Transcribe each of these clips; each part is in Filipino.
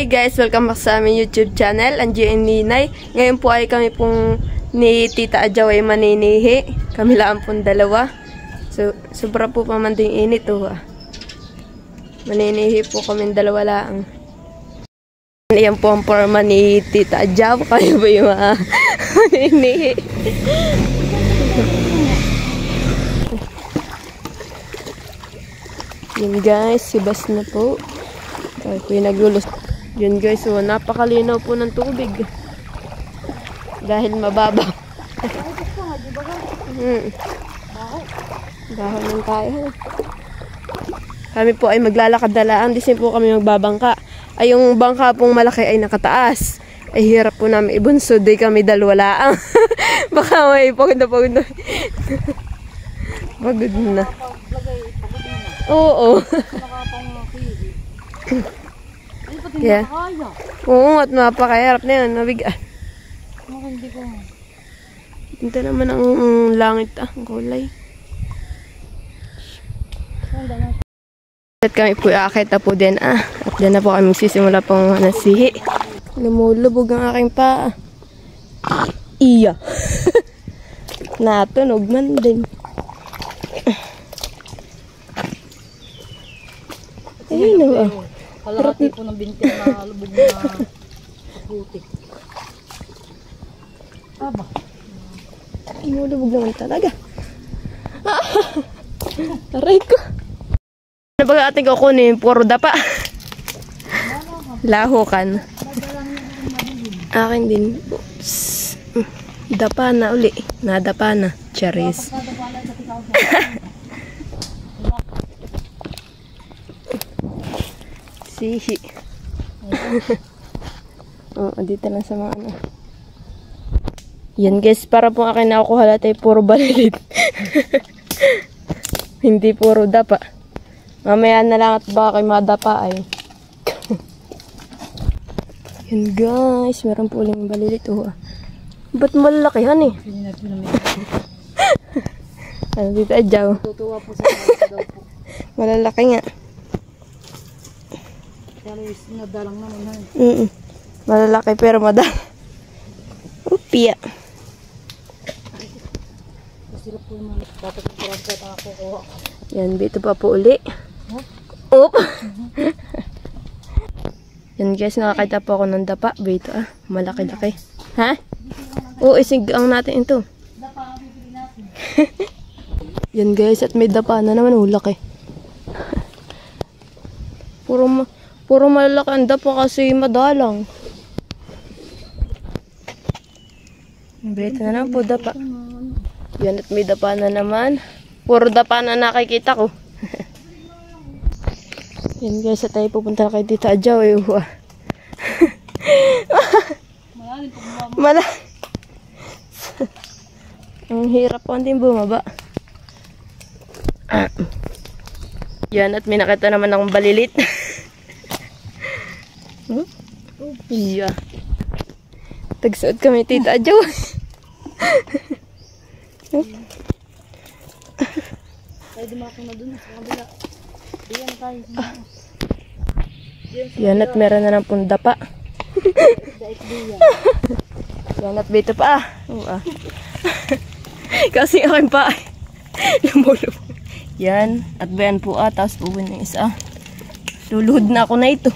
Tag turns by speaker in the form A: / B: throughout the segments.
A: Hi guys! Welcome back sa aming YouTube channel, Angie and Ninay. Ngayon po ay kami pong ni Tita Adjaw ay maninihi. Kami lang pong dalawa. So, sobra po pamanding init oh. Maninihi po kami dalawa lang. Yan po ang forma ni Tita Adjaw. Kayo ba yung maninihi? Yan guys, si Bas na po. Ay, po yung naglulus. Yun guys, so napakalinaw po ng tubig. Dahil mababa. Dahil ng tayo. Kami po ay maglalakad na lang. Di po kami magbabangka. Ay yung bangka pong malaki ay nakataas. Ay hirap po namin ibunsod. Di kami dalawa lang. Baka may pagod na. Pagod na. Oo. Yeah. Oo, at mapakahirap na yun. Nabigat.
B: Hindi ko.
A: Ito naman ang langit ang kulay. At kami po aakit na po din At dyan na po kami magsisimula pong nasihi. Lumulubog ang aking paa. Iya. Natunog man din. Ayun na ba?
B: Kalahati po ng binti na lubog na puti. Aba.
A: Lumulubog naman talaga. Aray ko. Ano ba ating kukunin? Puro dapa. Lahukan. Akin din. Oops. Dapa na uli. Nadapa na. Cherries. Sihi. Oo, dito lang sa mga ano. Yan guys, para po akin nakukuha lahat ay puro balilit. Hindi puro dapa. Mamaya na lang at baka kayo madapa ay. Yan guys, meron po uling balilit. Oh. Ba't malalakihan eh? Ano dito Adjaw?
B: Tutuwa po sa mga daw po.
A: Malalaki nga.
B: Kaya nadalang naman.
A: Malalaki pero madal. Upya.
B: Masirap po yung mga dapat yung kurangkat ako kuha.
A: Yan, dito pa po uli. Oop! Yan guys, nakakita po ako ng dapa. Dito malaki-laki. Ha? Oo, isigang natin ito.
B: Dapa, bibili natin.
A: Yan guys, at may dapa na naman. Laki. Puro malalaki ang dapa kasi madalang. Brito na lang po dapa. Yan at may dapa na naman. Puro dapa na nakikita ko. Yan guys, at tayo pupunta kay Tita Adjaw. Malalim. Ang hirap po din bumaba. Yan at may nakita naman akong balilit. Iya. Tagsuot kami Tita Adjaw.
B: Tayo dumako na dun sa kabila. Diyan tayo.
A: Yan at meron na ng pundapa. Yan at bito pa. Kasi aking pa lumulubog. Yan at bayan po tapos puwin ng isa. Luluhod na ako na ito.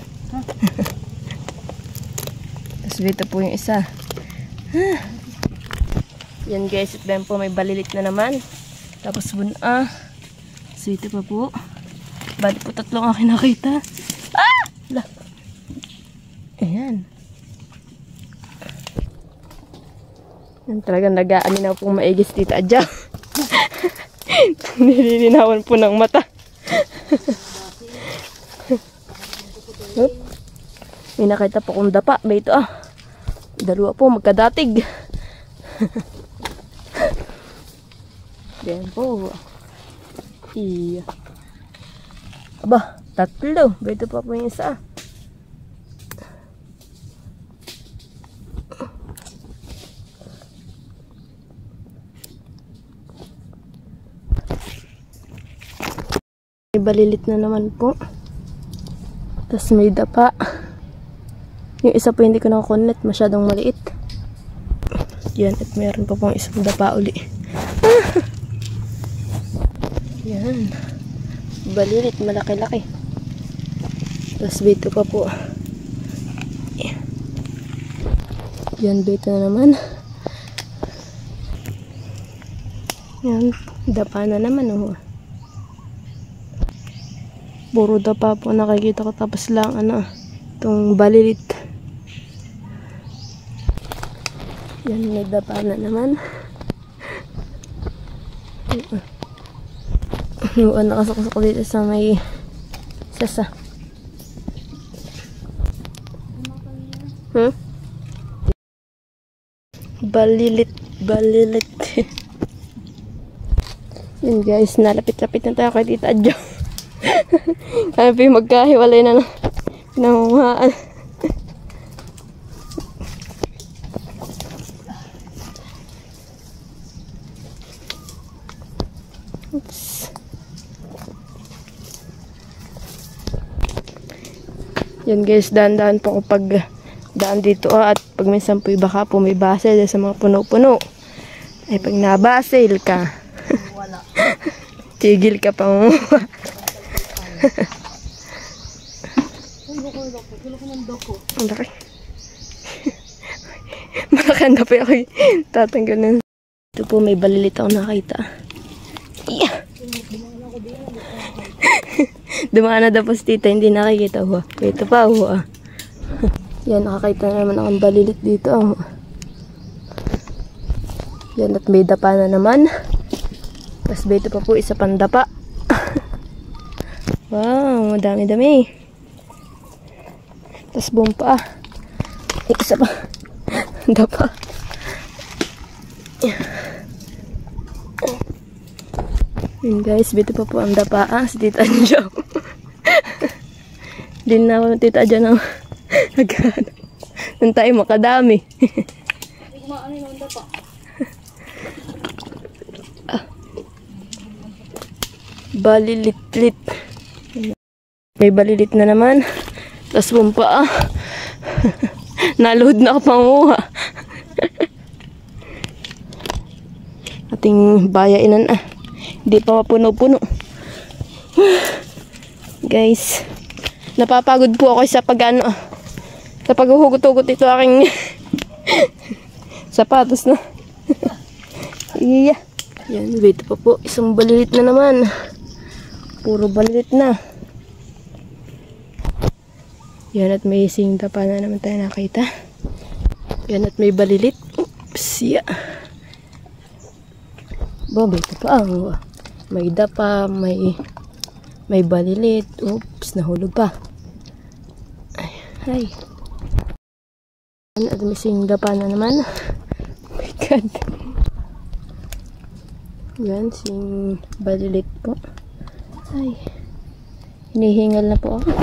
A: Tapos bito po yung isa. Yan guys, at bayan po may balilit na naman. Tapos sweet pa po. Bali po tatlong aking nakita. La. Ayan. Yan talagang nag-aaminaw pong maigis Tita Adjaw. Nililinawan po ng mata. May nakita po kong dapa. Ba ito dalawa po magkadatig. Yan po. Iya. Aba, tatlo. Ba ito pa po yung isa. May balilit na naman po. Tapos may dapa. Yung isa po hindi ko nakakonnet, masyadong maliit. Yan, at meron pa pong isang dapa uli. Yan. Balilit, malaki-laki. Tapos bito pa po. Yan, bito na naman. Yan, dapa na naman. Oh. Puro dapa po nakikita ko. Tapos lang, itong balilit. Yan, may dapa na naman. Nakasaksak dito sa may sasa. Balilit. Yun guys, nalapit-lapit na tayo kay Tita Jo. Kaya pa yung magkahiwalay na nangunguhaan. Oops. Yan guys, dahan-dahan po ako pag daan dito at pag minsan po baka po may basil sa mga puno-puno. Ay pag nabasil ka,
B: Wala.
A: tigil ka pa mo. Ang laki. Malaki ang dapat ako tatanggalin. Ito po may balilit ako nakita. Yeah. Dumaan na daw po si Tita, hindi nakikita ho. Ito pa ho. Yan, nakakita na naman akong balilit dito. Yan, at may dapa na naman. Tapos dito pa po isa pang dapa. Wow, madami-dami. Tapos buong pa. Isa pa. Dapa. Yan guys, dito pa po ang dapa. Si Tita Jo. Din na ako Tita Jo ng naghahanap. Nang tayo makadami. Balilit-lit. May balilit na naman. Tapos bumpa Naload na ako panguha. Ating bayainan Hindi pa mapuno-puno. Guys, napapagod po ako sa sa paghuhugot-hugot ito aking sapatos na. Iya. Yan, dito pa po. Isang balilit na naman. Puro balilit na. Yan, at may singta pa na naman tayo nakita. Yan, at may balilit. Oops, yeah. Dito pa. May dapa, may balilit. Oops, nahulog pa. Ay. Yan, at may singta pa na naman. Oh my God. Yan, sing balilit po. Ay. Hinihingal na po ako.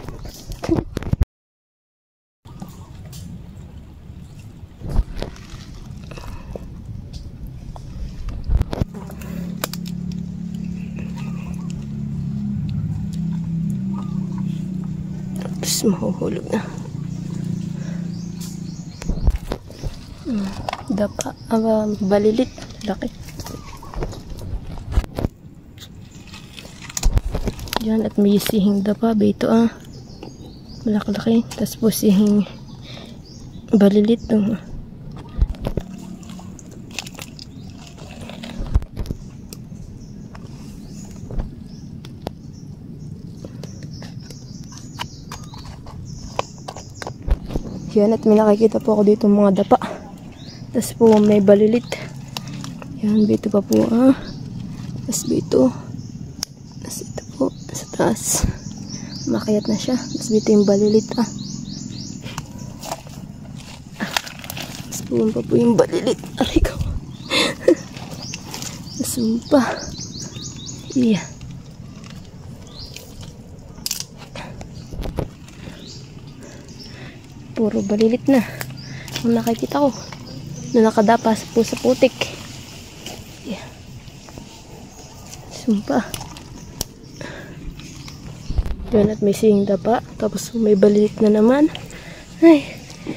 A: Tapos mahuhulog na. Dapa. Balilit. Laki. Yan, at may sihing dapa. Bito malaki-laki. Tapos po sihing balilit. Yan, at may nakikita po ako dito mga dapa. Tapos po may balilit. Yan, bito pa po Tapos bito. Tapos ito po, sa taas. Makayat na siya. Tapos bito yung balilit Tapos po pa po yung balilit. Aray ko. Tapos pa. Iya. Puro balilit na. Ang nakikita ko na nakadapas po sa putik. Yeah. Sumpa. Yan, at may singda pa. Tapos may balilit na naman. Ay.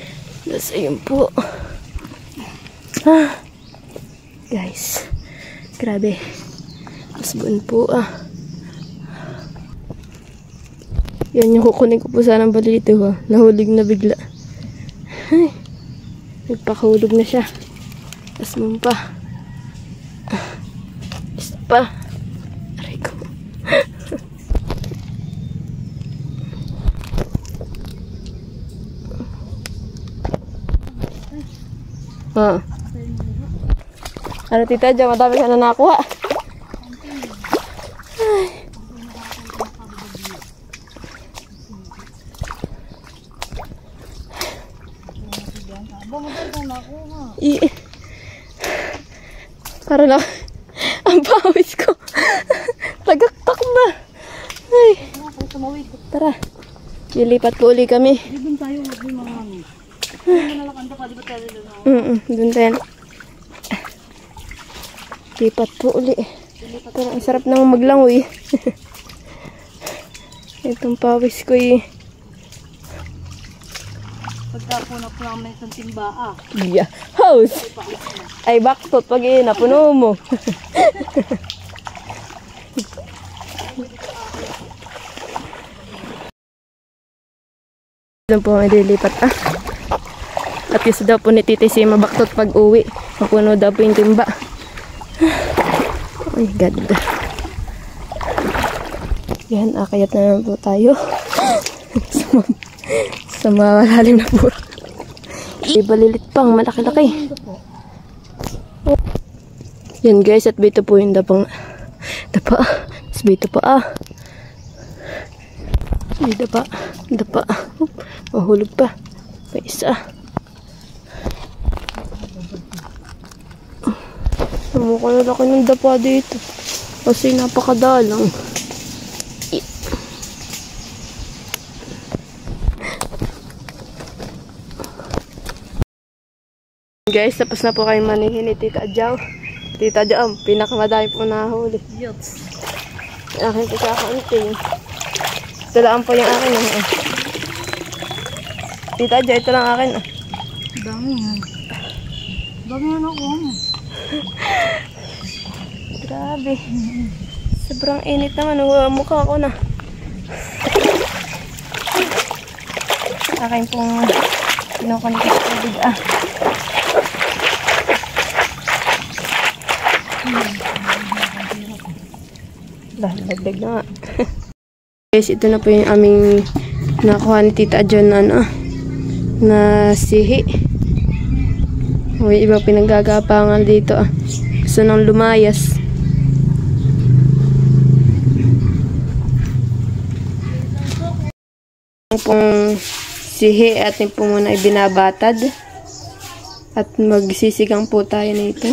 A: Tapos ayun po. Ah, guys. Grabe. Asbun po Yan yung kukunin ko po sana balito Nahulog na bigla. Ay. Nagpakahulog na siya. Asbun pa. Isa pa. Aray ko. Ano tita, dyan madami ka na nakuha. Para na ang pawis ko. Tagaktak na. Ay. Tara. Lilipat po uli kami.
B: Doon tayo, may mga ano. Nalakanda ka, di ba tayo doon?
A: Doon tayo. Lipat po uli. Pero ang sarap nang maglangoy. Itong pawis ko
B: Pagkapunak namin isang timba
A: Yeah. House. Ay baktot pag napuno mo. Doon po may dilipat At gusto daw po ni Titi si mabaktot pag uwi. Mapuno daw po yung timba. Oh my God. Yan, akayat na naman po tayo. sa malalim na po. Ibalilit pang malaki-laki. Yan guys, at bito po yung dapa. Tapos bito pa Dapa. Mahulog pa. Pa isa. Mukha na laki ng dapa dito. Kasi napakadalang. Guys, tapos na po kayo manihin ni Tita Jaw. Tita Jaw, pinakamadami po nahuli.
B: Yots.
A: Akin po sa kaunting. Ito lang po yung akin. Tita Jaw, ito lang akin.
B: Dami yan. Dami yan ako.
A: Grabe. Sobrang init naman. Mukha ko na. Akin pong pinukunik sa tubig Dagdag na nga. Guys, ito na po yung aming nakuha ni Tita John na sihi. May iba pinagagapangan dito Gusto nang lumayas. Pong sihi atin po muna ibinabatad. At magsisigang po tayo nito.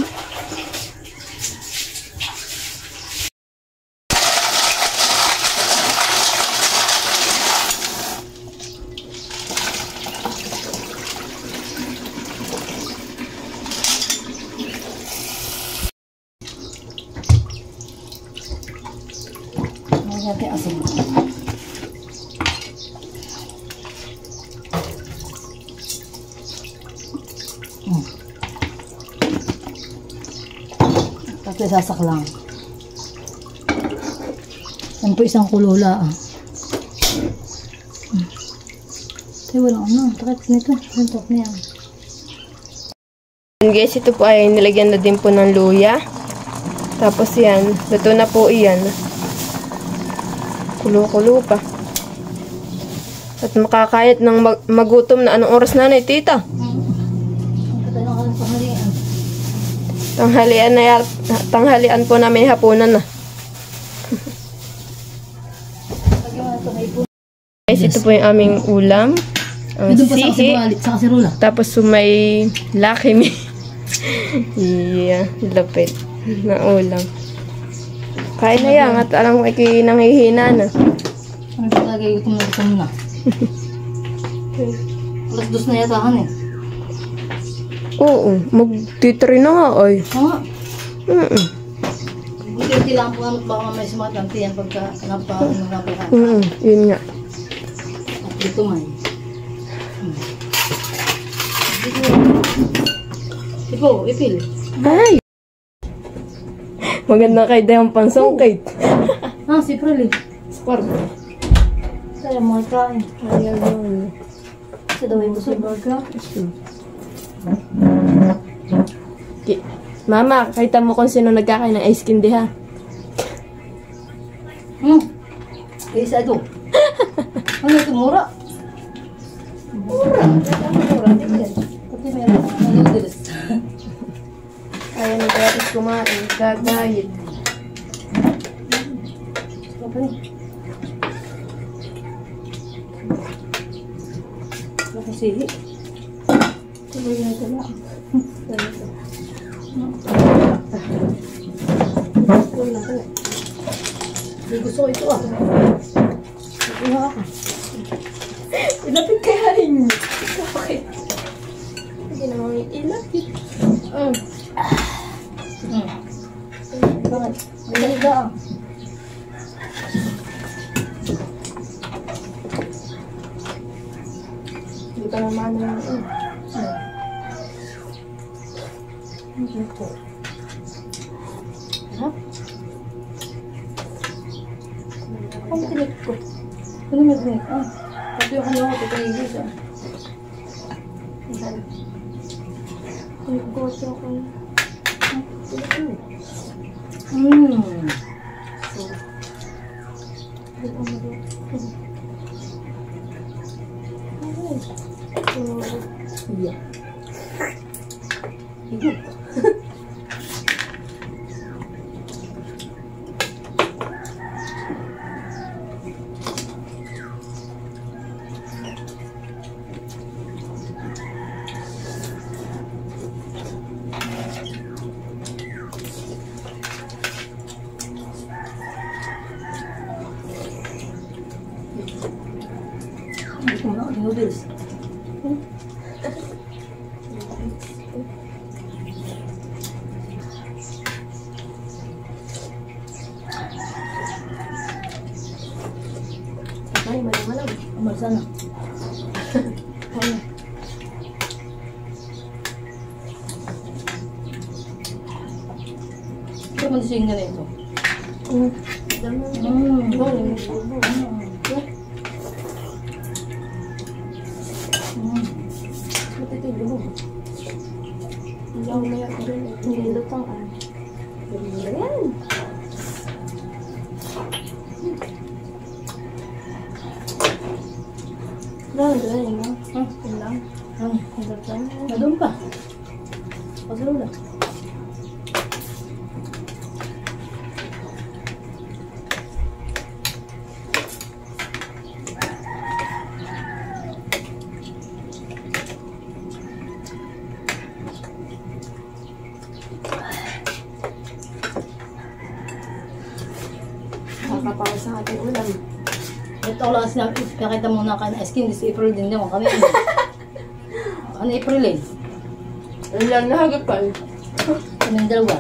B: Natin asin. Tapos isasak lang. Yan po isang kulula Tayo walang takip nito. Lantok niya.
A: Guys, ito po ay nilagyan na din po ng luya. Tapos yan, luto na po iyan. Kulo-kulo pa. At makakayat ng magutom na anong oras na tita? Tanghalian po namin hapunan na. Guys, ito po yung aming ulam. Ang sihi. Tapos may lakimi. Yeah, lapit na ulam. Kain na yan at alam ko nanghihina na.
B: Ano ba lagay gutom na? Alas 2 na yata
A: Oo, magtitry na nga ay.
B: Buti lang po baka may sumatanti yan pagka napaka.
A: Yun nga.
B: At dito man. Ipo, ipil.
A: Ay! Maganda kay Dayang pansongkit.
B: Ah, si Prili.
A: Sport.
B: Kaya mga kain.
A: Ayan yun.
B: Sa daw yung busog.
A: Mama, kahita mo kung sino nagkakain ng ice candy ha.
B: Isa ito. Ano ito, mura? Mura. Pati meron. Noodles.
A: Ayan, nag-aris kumain. Gagayit.
B: Okay. Nakasihi.
A: Tuloy na ito lang. Tuloy na ito lang.
B: Hindi gusto ko ito ah. Ikuha ako.
A: Ilapit kaya rin. Bakit? Hindi naman ilapit.
B: Bakit? May naliga ah.
A: Hindi ka naman naman.
B: Ito. Ha? Ang tinik ko. Ano may tinik? Ah. Pati yung ano ako, ito yung isa.
A: Ang goto ko.
B: Yeah. Ito. Ito na, noodles.
A: Ay, malam-malam.
B: Amal sana. Ito mo dising na ito.
A: Iyaw na yan. Hindi lutang ah. Ayan. Galing mo. Yun lang. Hirap lang.
B: Nadun pa. Pasalula.
A: Kakapaw sa ating ulam.
B: Ito ko lang sinabi, nakita mo na kayo na skin, this April din naman kami. Ano April eh?
A: Ilan na hagapal?
B: Kaming dalawa.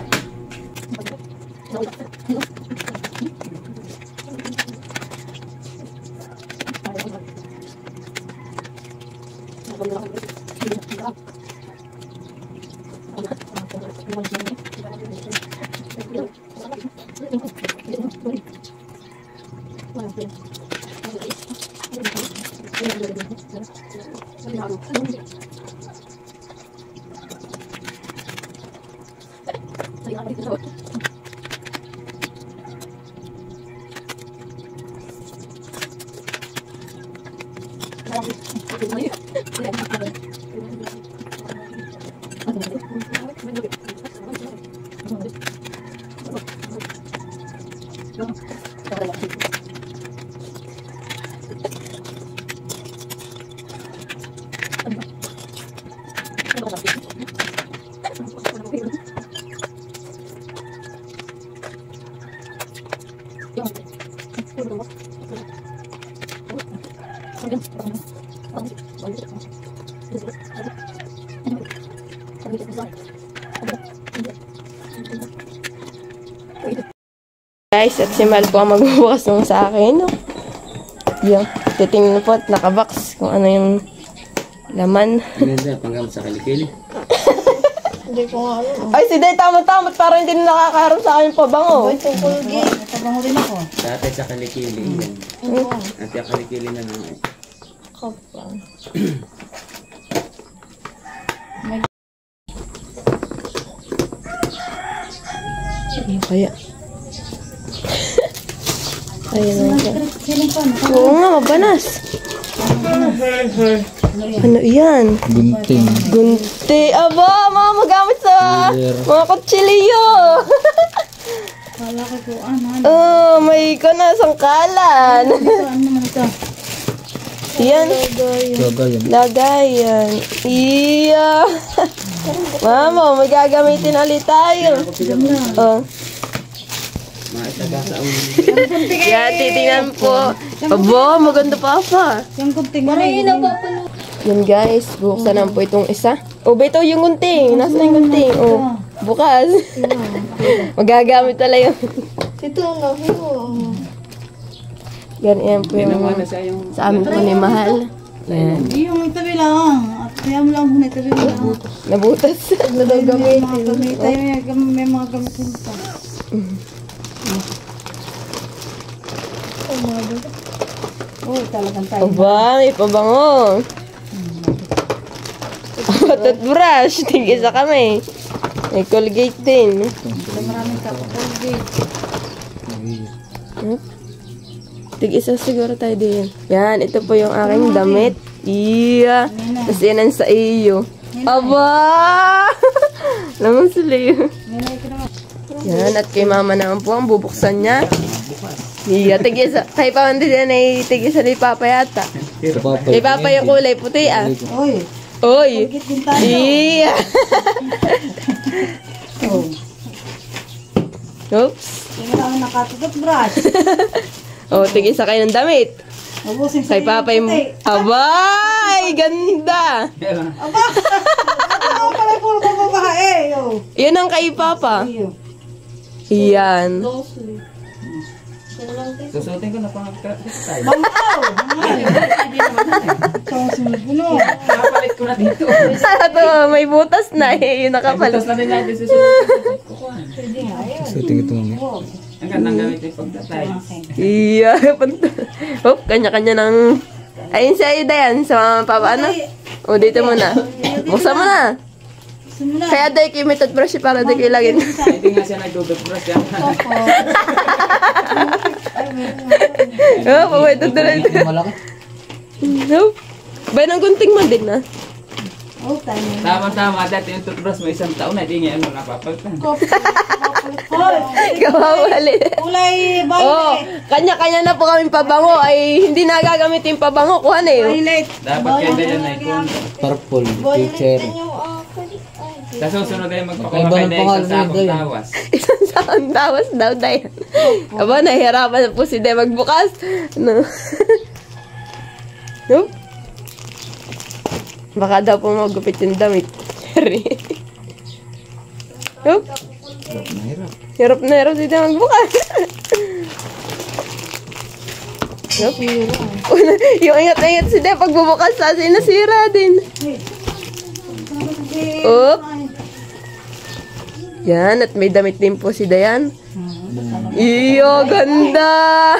A: Guys, at si Mal po ang magbubukas nung sa akin. No? Yung titingnan po at nakabox kung ano yung Laman.
C: Ganda, panggamot sa kilikili.
A: Ay, si Day, tama-tama. Parang hindi na nakakaharap sa akin pabango.
B: Tabango rin ako.
C: Dati sa kilikili. At yung kilikili na naman.
A: Ano kaya? Ayan lang siya.
B: Siling pa,
A: Oo nga, mabanas. Ano yan?
C: Gunting.
A: Gunti. Aba, mga magamit sa mga kutsilyo.
B: Kala ko po, ano
A: Oh, may na sangkalan.
B: naman ito?
A: Yan.
C: Gagayan.
A: Lagayan. Iya. Mama, may gagamitin ulit tayo. Oh.
C: Maitaga sa ulo.
A: Yan, titingnan po. Aba, maganda pa pa.
B: Yung kunting mo na yun.
A: Yan guys, buksan na po itong isa. Oh, beto yung gunting. Nasaan na yung gunting? Oh, bukas. Magagamit pala yun.
B: Ito,
A: Yan po yung sa amin po ni Mahal. Yan.
B: yung tabi lang. At kaya mo lang muna tabi lang.
A: Nabutas.
B: May mga gamit tayo, may mga gamit pa. Oh, talagang tayo.
A: Aba, may pabango. Toothbrush. Tig-isa kami. May Colgate din.
B: Maraming kapag-Colgate.
A: Tig-isa siguro tayo din. Yan, ito po yung aking damit. Iya. Tapos yan ang sa iyo. Aba! Naman sila yun. Yan, at kay mama naman po ang bubuksan niya. Iya, tig-isa. Kay pa hindi din ay tig-isa ni Papa yata. Kay Papa yung kulay puti ah.
B: Oy,
A: Oy!
B: Colgate din tayo.
A: Iya!
B: Oh,
A: Oops!
B: hindi na ako nakatutbrush.
A: Oh, tig-isa kayo ng damit.
B: Ubusin sa
A: Kay Papa yung... Abay! Ganda!
B: Aba! Ako pala puro babae. Oh.
A: Yan ang kay Papa.
B: Iyo.
A: Iyan.
C: Susutin ko na pangkakasay.
B: Mamaw! Ito ang sunod mo, no?
C: Kapalit ko na dito.
A: Ito, may butas na eh. Yung nakapalit.
C: Tapos na rin natin susutin.
B: Pwede nga, ayun.
C: Susutin ito mamaya. Ang gandang gamit yung pagtatay.
A: Iya. Hop, kanya-kanya ng... Ayun siya, Dayan. Sa mga papa, ano? O, dito muna. Buksan mo na.
B: Simula.
A: Kaya day kayo may toothbrush para day kayo lagin.
C: Hindi nga siya nagdudutbrush yan.
B: Opo.
A: Oh, may toothbrush.
C: Malaki.
A: Nope. Bay, nang gunting mo din na.
B: Oh, tayo.
C: Tama-tama. Dati yung toothbrush mo 1 taon na. Di nga ano napapalitan.
B: Hoy!
A: Kawawali.
B: Kulay
A: Oh,
B: violet.
A: kanya-kanya na po kami pabango. Ay, hindi na gagamit yung pabango. Kuha na yun.
B: Violet.
C: Dapat kaya yan ay kung
D: Purple, teacher.
C: sa susunod ay magpakuha kayo na isang sakong tawas.
A: Isang saang tawas daw, Dayan. Aba, nahihirapan na po si Day magbukas. No. Nope. Baka daw po magupit yung damit. Sorry. Nope. Hirap na hirap si Day magbukas. Nope. Yung ingat-ingat si Day pagbubukas sa nasira din. Oop. Yan, at may damit din po si Dayan. Iyo, ganda!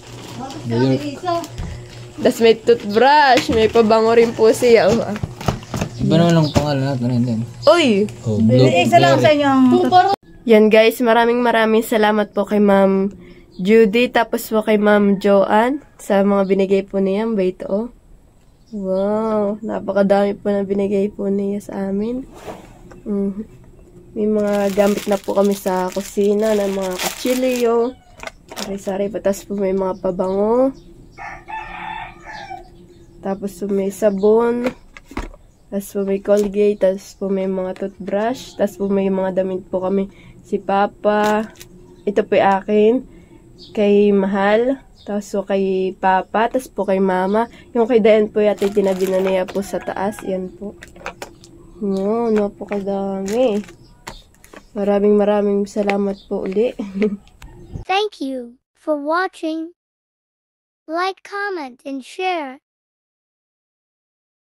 A: Tapos may toothbrush, may pabango rin po siya. Oh.
D: Iba naman lang pangalan natin. Ano yun?
A: Uy!
D: Oh, blue.
B: Isa lang sa inyo ang
A: Yan guys, maraming salamat po kay Ma'am Judy, tapos po kay Ma'am Joanne sa mga binigay po niya. Ba ito, oh. Wow, napakadami po na binigay po niya sa amin. May mga gamit na po kami sa kusina ng mga kutsilyo. Sari-sari pa. Tapos po may mga pabango. Tapos po may sabon. Tapos po may Colgate. Tapos po may mga toothbrush. Tapos po may mga damit po kami. Si Papa. Ito po yung akin. Kay Mahal. Tapos po kay Papa. Tapos po kay Mama. Yung kay Dayan po yata tinabi na niya po sa taas. Yan po. No, napakadami. Maraming salamat po uli.
E: Thank you for watching. Like, comment, and share.